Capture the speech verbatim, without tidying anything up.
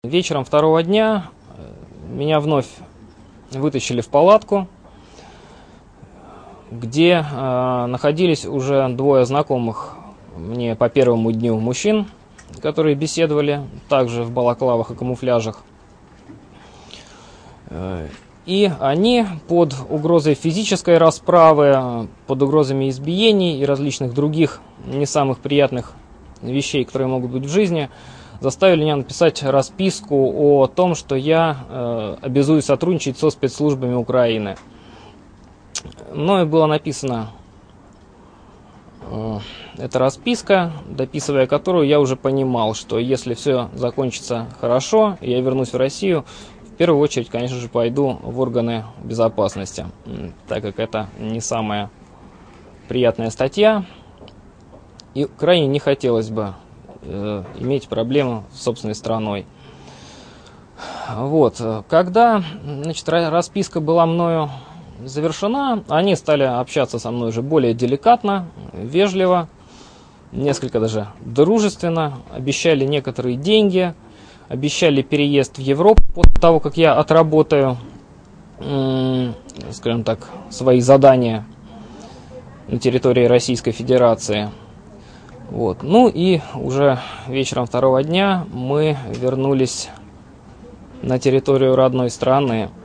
Вечером второго дня меня вновь вытащили в палатку, где э, находились уже двое знакомых мне по первому дню мужчин, которые беседовали также в балаклавах и камуфляжах. И они под угрозой физической расправы, под угрозами избиений и различных других не самых приятных вещей, которые могут быть в жизни, заставили меня написать расписку о том, что я э, обязуюсь сотрудничать со спецслужбами Украины. Мною было написано э, эта расписка, дописывая которую я уже понимал, что если все закончится хорошо, и я вернусь в Россию, в первую очередь, конечно же, пойду в органы безопасности, так как это не самая приятная статья, и крайне не хотелось бы э, иметь проблемы с собственной страной. Вот. Когда, значит, расписка была мною завершена, они стали общаться со мной уже более деликатно, вежливо, несколько даже дружественно, обещали некоторые деньги, обещали переезд в Европу после того, как я отработаю, скажем так, свои задания на территории Российской Федерации. Вот. Ну и уже вечером второго дня мы вернулись на территорию родной страны.